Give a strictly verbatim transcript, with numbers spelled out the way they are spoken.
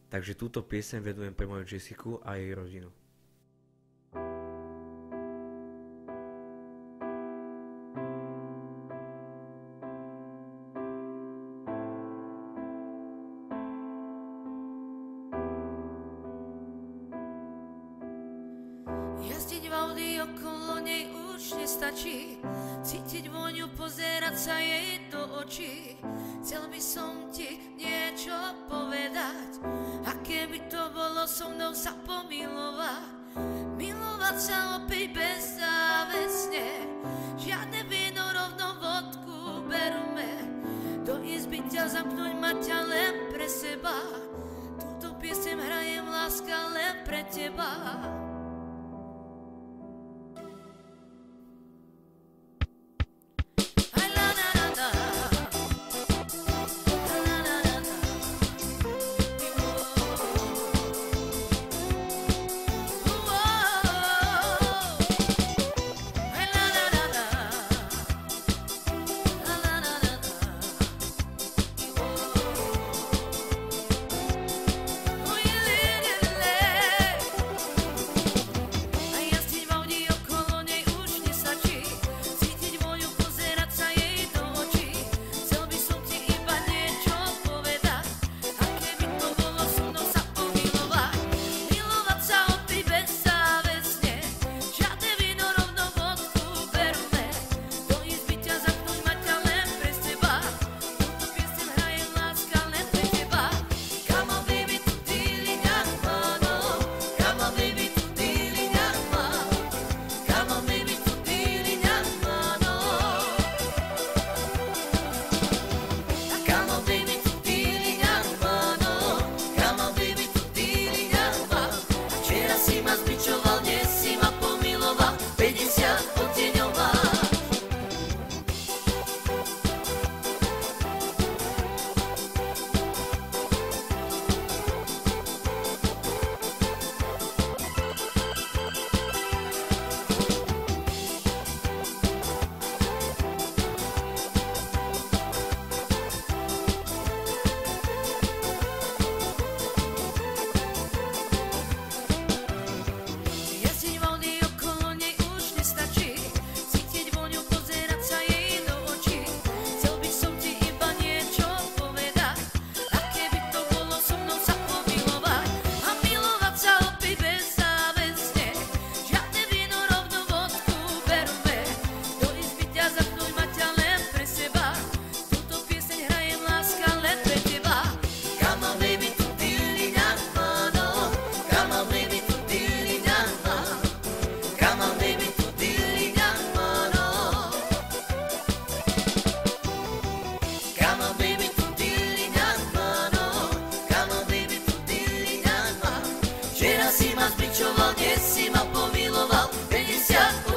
Takže túto pieseň venujem pre moju Jessiku a jej rodinu. Jazdiť v Audi okolo nej už nestačí, cítiť vôňu, pozerať sa jej do očí. Chcel by som ti niečo povedať, aké by to bolo so mnou sa pomilovať. Milovať sa opäť bezzávesne, žiadne víno, rovno vodku berme. Do izby ťa zamknúť, mať ťa len pre seba. Túto piesem hrajem, láska, len pre teba. Včera si ma zbičoval, dnes si ma pomiloval, päťdesiat